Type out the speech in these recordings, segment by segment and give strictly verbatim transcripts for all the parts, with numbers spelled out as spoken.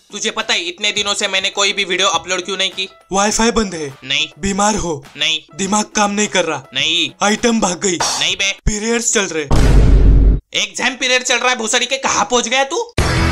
तुझे पता है इतने दिनों से मैंने कोई भी वीडियो अपलोड क्यों नहीं की? वाईफाई बंद है। नहीं। बीमार हो? नहीं। दिमाग काम नहीं कर रहा? नहीं। आइटम भाग गई? नहीं बे। पीरियड्स चल रहे? एग्जाम पीरियड चल रहा है भोसड़ी के, कहाँ पहुंच गया तू?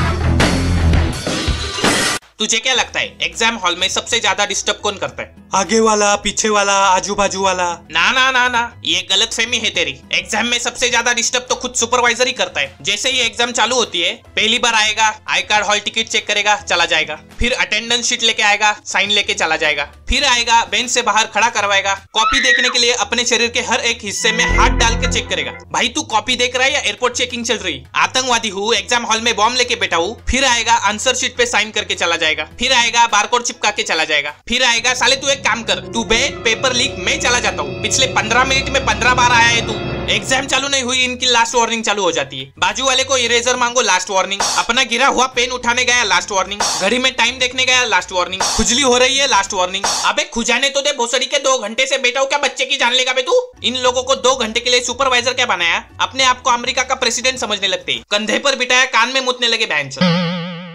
तुझे क्या लगता है एग्जाम हॉल में सबसे ज्यादा डिस्टर्ब कौन करता है? आगे वाला, पीछे वाला, आजू बाजू वाला? ना ना ना ना, ये गलत फहमी है तेरी। एग्जाम में सबसे ज्यादा डिस्टर्ब तो खुद सुपरवाइजर ही करता है। जैसे ही एग्जाम चालू होती है, पहली बार आएगा, I card hall ticket check करेगा, चला जाएगा। फिर अटेंडेंस शीट लेके आएगा, साइन लेके चला जाएगा। फिर आएगा, बेंच से बाहर खड़ा करवाएगा, कॉपी देखने के लिए अपने शरीर के हर एक हिस्से में हाथ डाल के चेक करेगा। भाई तू कॉपी देख रहा है या एयरपोर्ट चेकिंग चल रही? आतंकवादी हूँ, एग्जाम हॉल में बॉम्ब लेके बैठा हूँ। फिर आएगा, आंसर शीट पे साइन करके चला जाएगा। फिर आएगा, बारकोड चिपका के चला जाएगा। फिर आएगा, साले तू एक काम कर, तू बैठ, पेपर लीक, मैं चला जाता हूँ। पिछले पंद्रह मिनट में पंद्रह बार आया है तू। एग्जाम चालू नहीं हुई, इनकी लास्ट वार्निंग चालू हो जाती है। बाजू वाले को इरेजर मांगो, लास्ट वार्निंग। अपना गिरा हुआ पेन उठाने गया, लास्ट वार्निंग। घड़ी में टाइम देखने गया, लास्ट वार्निंग। खुजली हो रही है, लास्ट वार्निंग। अबे खुजाने तो दे भोसड़ी के, दो घंटे से बैठा हूँ, क्या बच्चे की जान लेगा बे तू? इन लोगों को दो घंटे के लिए सुपरवाइजर क्या बनाया? अपने आप को अमेरिका का प्रेसिडेंट समझने लगते, कंधे पर बिठाया, कान में मुतने लगे बैंच।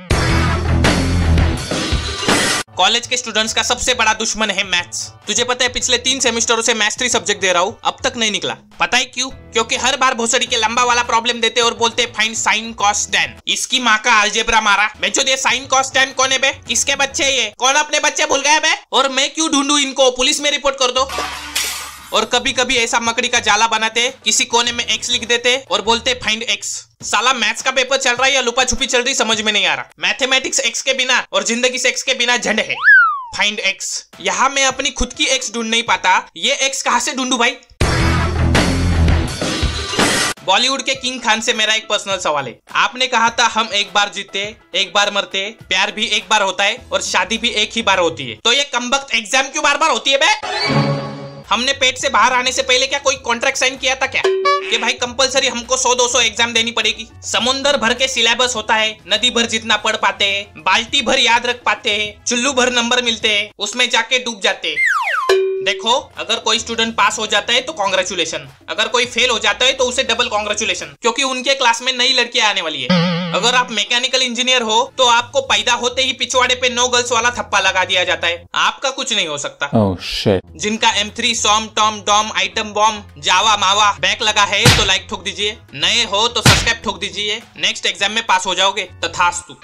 कॉलेज के स्टूडेंट्स का सबसे बड़ा दुश्मन है मैथ्स। तुझे पता है पिछले तीन सेमेस्टरों से मैथ्स थ्री सब्जेक्ट दे रहा हूँ, अब तक नहीं निकला। पता है क्यों? क्योंकि हर बार भोसड़ी के लंबा वाला प्रॉब्लम देते और बोलते फाइंड साइन कॉस टैन। इसकी माँ का अलजेब्रा मारा। मैं जो दे साइन कॉस टैन कौन है बे? किसके बच्चे ये? कौन अपने बच्चे भूल गए बे? और मैं क्यों ढूंढूं इनको? पुलिस में रिपोर्ट कर दो। और कभी कभी ऐसा मकड़ी का जाला बनाते, किसी कोने में एक्स लिख देते और बोलते फाइंड एक्स। साला मैथ्स का पेपर चल रहा है या लुपा छुपी चल रही समझ में नहीं आ रहा। मैथमेटिक्स एक्स के बिना और जिंदगी से एक्स के बिना झंड है। Find X. यहाँ मैं अपनी खुद की एक्स ढूंढ नहीं पाता, ये एक्स कहां से ढूंढूं भाई? बॉलीवुड के किंग खान से मेरा एक पर्सनल सवाल है। आपने कहा था हम एक बार जीते, एक बार मरते, प्यार भी एक बार होता है और शादी भी एक ही बार होती है। तो ये कमबख्त एग्जाम क्यों बार बार होती है बे? हमने पेट से बाहर आने से पहले क्या कोई कॉन्ट्रैक्ट साइन किया था क्या कि भाई कंपलसरी हमको सौ दो सौ एग्जाम देनी पड़ेगी? समुंदर भर के सिलेबस होता है, नदी भर जितना पढ़ पाते हैं, बाल्टी भर याद रख पाते हैं, चुल्लू भर नंबर मिलते हैं, उसमें जाके डूब जाते हैं। देखो, अगर कोई स्टूडेंट पास हो जाता है तो कॉन्ग्रेचुलेशन, अगर कोई फेल हो जाता है तो उसे डबल कॉन्ग्रेचुलेशन, क्योंकि उनके क्लास में नई लड़कियां आने वाली है। अगर आप मैकेनिकल इंजीनियर हो तो आपको पैदा होते ही पिछवाड़े पे नो गर्ल्स वाला थप्पा लगा दिया जाता है। आपका कुछ नहीं हो सकता। oh, shit. जिनका एम थ्री, सॉम, टॉम, डॉम, आइटम बॉम्ब, जावा, मावा बैक लगा है तो लाइक ठोक दीजिए, नए हो तो सब्सक्राइब ठोक दीजिए। नेक्स्ट एग्जाम में पास हो जाओगे, तथास्तु।